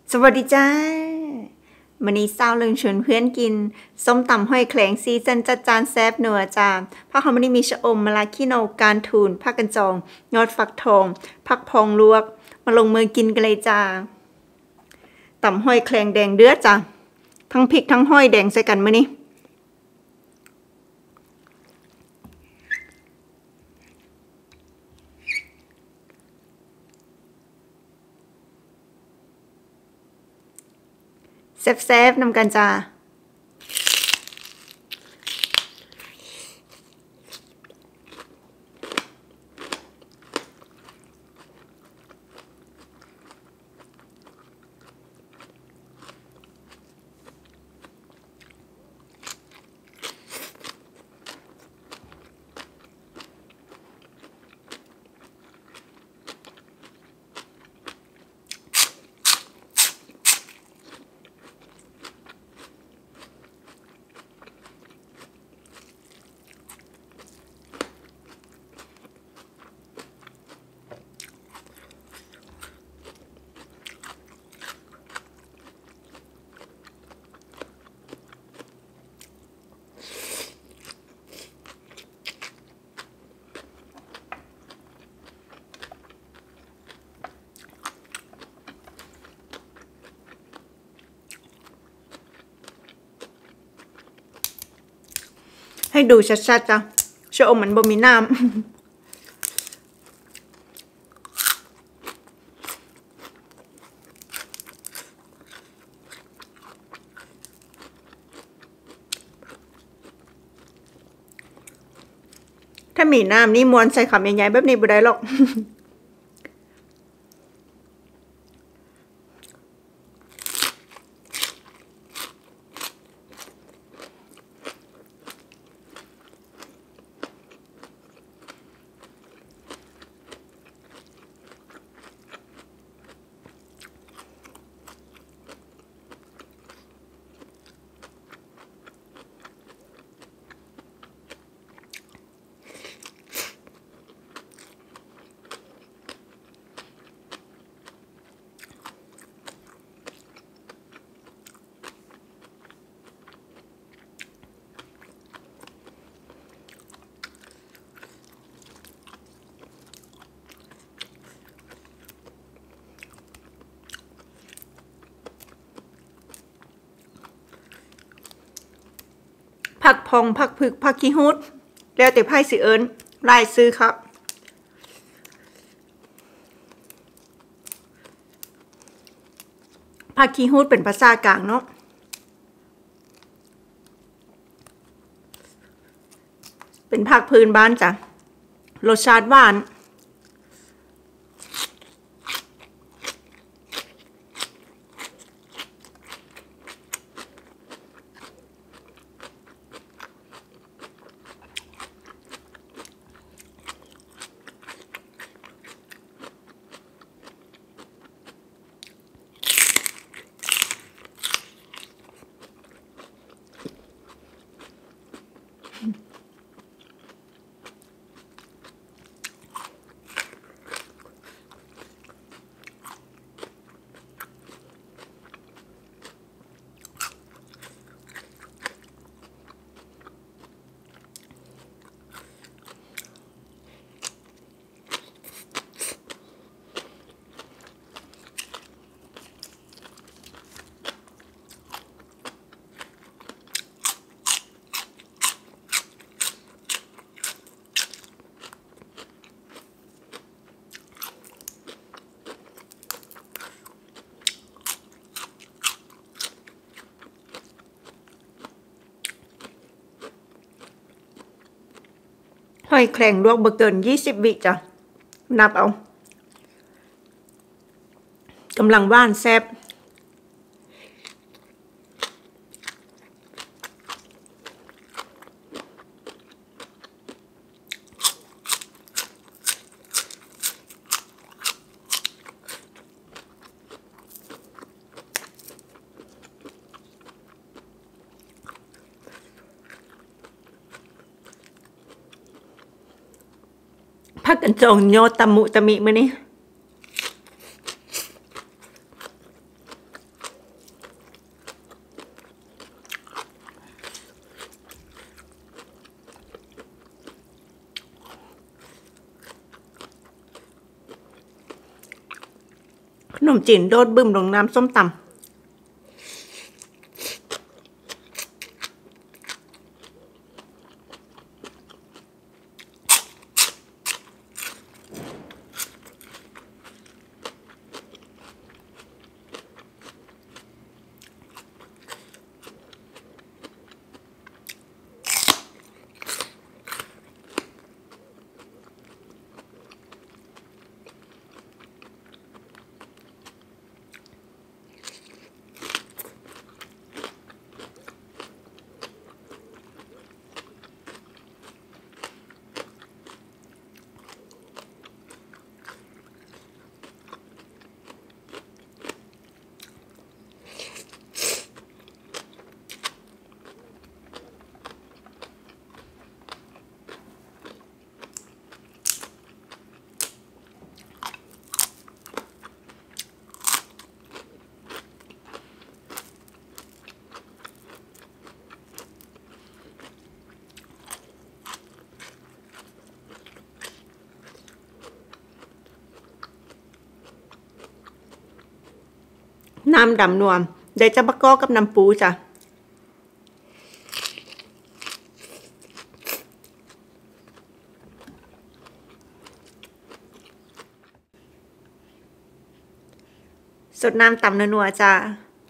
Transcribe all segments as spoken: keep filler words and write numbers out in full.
สวัสดีจ้าวันนี้สาวเลิงชวนเพื่อนกินส้มตำห้อยแคลงซีซันจัดจานแซ่บนัวจ้าผักหอมมะลิมีชะอมมะละขี้โนการทูนผักกันจองยอดฟักทองผักพองลวกมาลงมือกินกันเลยจ้าตำห้อยแคลงแดงเดือดจ้าทั้งพริกทั้งห้อยแดงใส่กันมื้อนี้แซ่บๆนำกันจ้าให้ดูชัดๆจ้ะชะอมมันบ่มีน้ำ ถ้ามีน้ำนี่มวนใส่คำใหญ่ๆแบบนี้บ่ได้หรอก ผักพองผักผึกผักขี้ฮูดแล้วแต่ไพ่สิเอิญลายซื้อครับผักขี้ฮูดเป็นภาษากลางเนาะเป็นผักพื้นบ้านจ้ะรสชาติหวานหอยแครงลวกบ่เกินยี่สิบวิจ้ะนับเอากำลังหวานแซ่บพักกันจองโยตะมุตะมิมื้อนี้นมจีนโดดบึ้มลงน้ำส้มตำน้ำดำนวมได้จะประกอบกับน้ำปูจ้ะสดน้ำตำนัวๆจ้ะ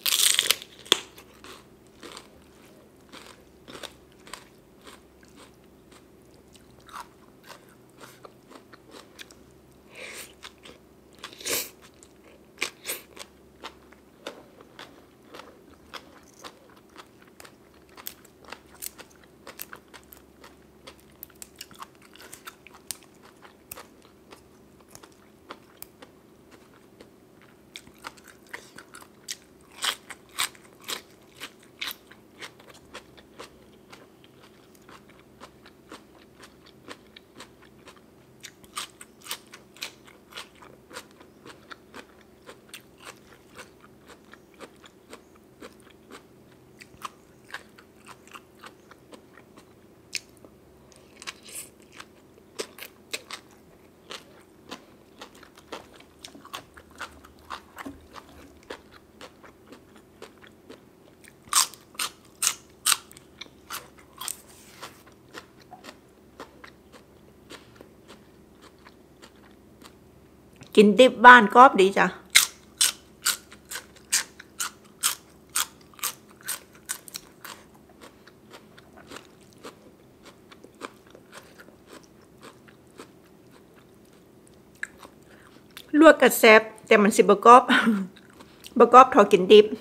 กินดิบบ้านกรอบดีจ้ะลวกกับแซ่บแต่มันสิบกรอบบกรอบทอกินดิบ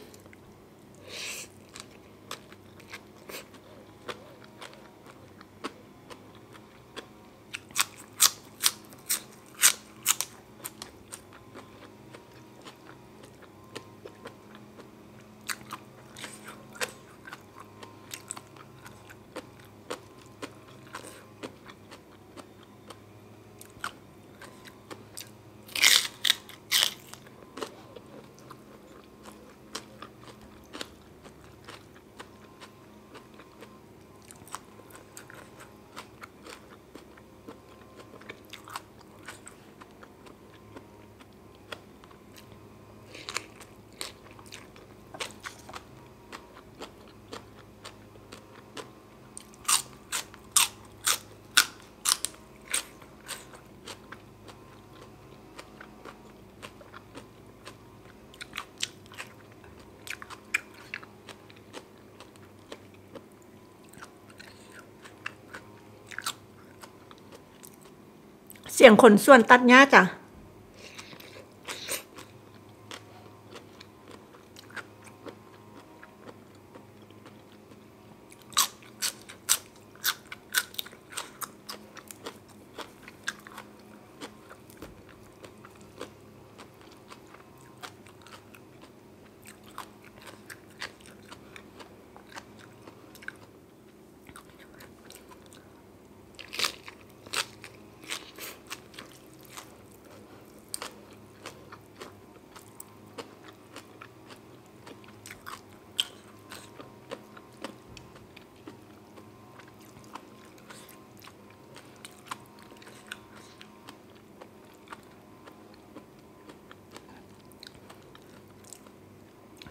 เสียงคนส่วนตัดหญ้าจ้ะ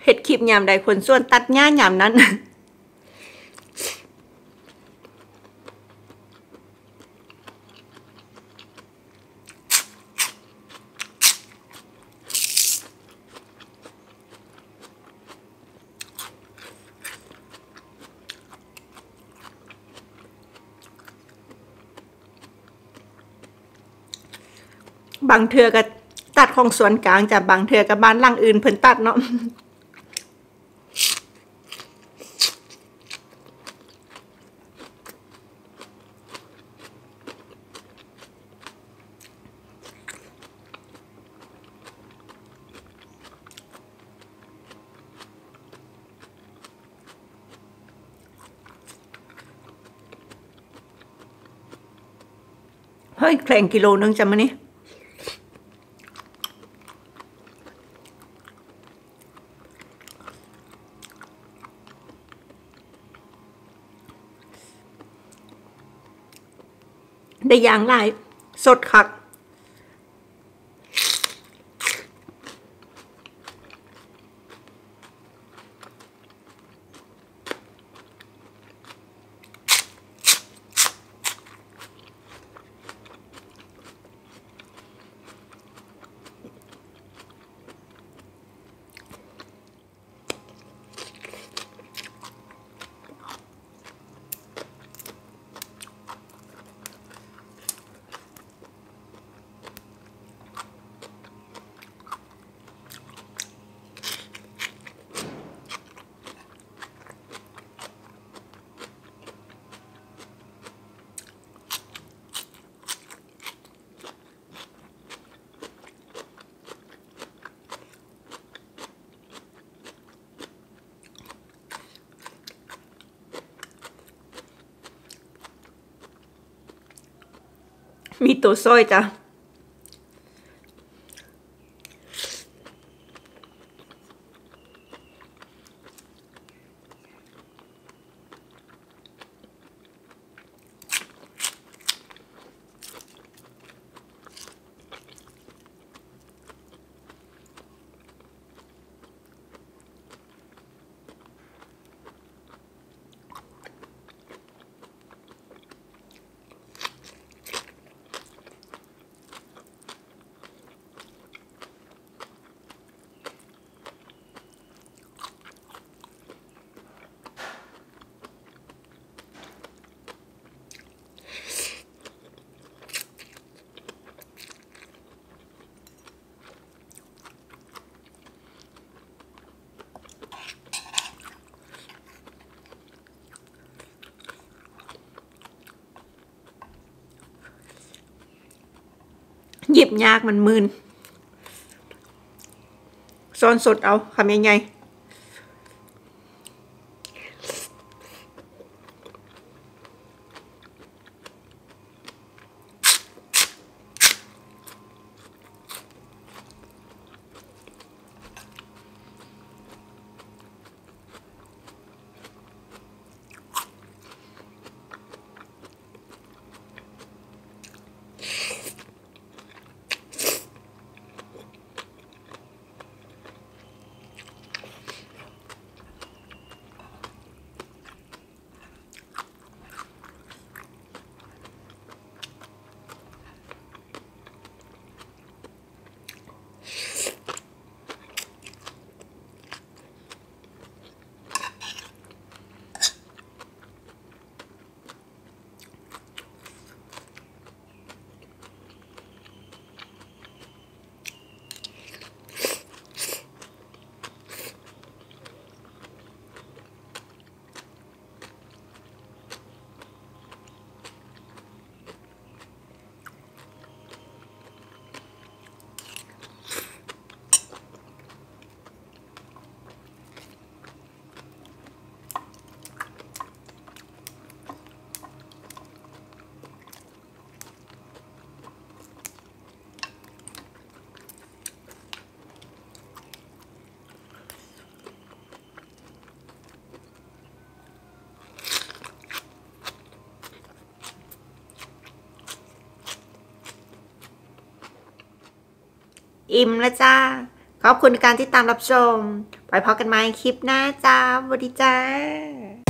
เฮ็ดคลิปยามใดคนส่วนตัดหญ้ายามนั้นบางเทื่อก็ตัดของสวนกลางจ้ะบางเทื่อก็บ้านหลังอื่นเพิ่นตัดเนาะเฮ้ยแพงกิโลนึงจ้ะมื้อนี้ได้อย่างหลายสดคักมีตัวซอยจ้ะหยิบยากมันมืนซ้อนสดเอาคำใหญ่ๆอิ่มแล้วจ้าขขอบคุณการติดตามรับชมไว้พบกันใหม่คลิปหน้าจ้าสวัสดีจ้า